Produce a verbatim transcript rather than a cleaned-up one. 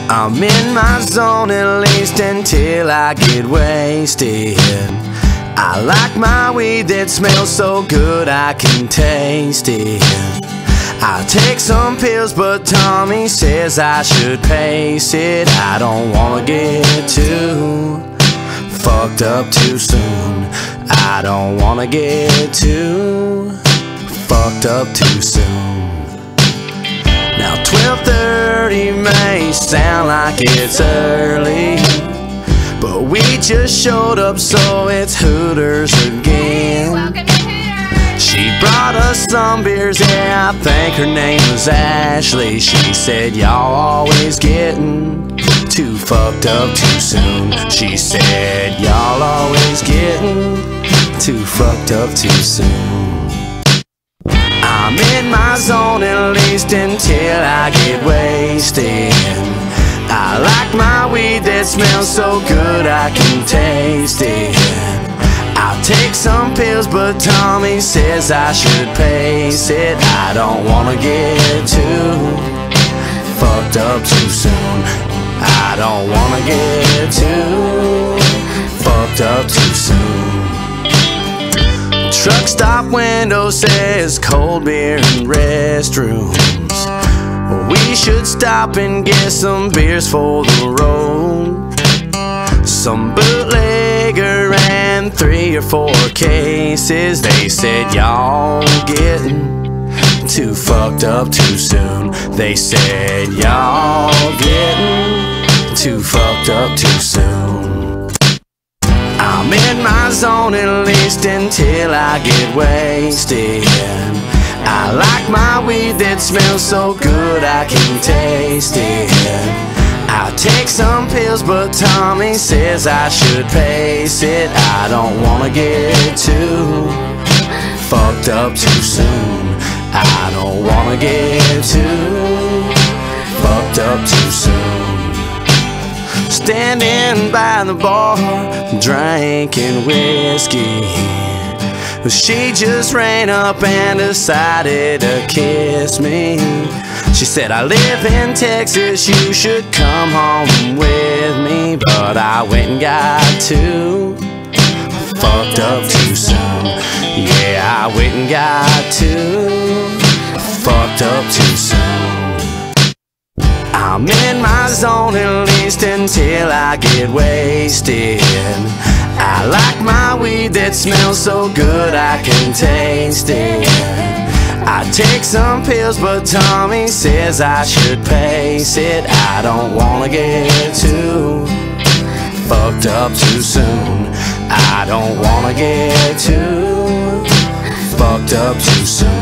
I'm in my zone at least until I get wasted. I like my weed that smells so good I can taste it. I take some pills but Tommy says I should pace it. I don't wanna get too fucked up too soon. I don't wanna get too fucked up too soon. Now twelve thirty may sound like it's early, but we just showed up so it's Hooters again. Welcome to Hooters. She brought us some beers, yeah, I think her name was Ashley. She said y'all always getting too fucked up too soon. She said y'all always getting too fucked up too soon. I'm in my zone at least until I get wasted. I like my weed that smells so good I can taste it. I'll take some pills but Tommy says I should pace it. I don't wanna get too fucked up too soon. I don't wanna get too fucked up too soon. Truck stop window says cold beer and restrooms. We should stop and get some beers for the road. Some bootlegger and three or four cases. They said y'all getting too fucked up too soon. They said y'all getting too fucked up too soon. I'm in my zone at least until I get wasted. I like my weed that smells so good I can taste it. I'll take some pills but Tommy says I should pace it. I don't wanna get too fucked up too soon. I don't wanna get too fucked up too soon. Standing by the bar, drinking whiskey, she just ran up and decided to kiss me. She said, I live in Texas, you should come home with me. But I went and got too fucked up too soon. Yeah, I went and got too fucked up too soon. I'm in my zone at least until I get wasted. I like my weed that smells so good I can taste it. I take some pills but Tommy says I should pace it. I don't wanna get too fucked up too soon. I don't wanna get too fucked up too soon.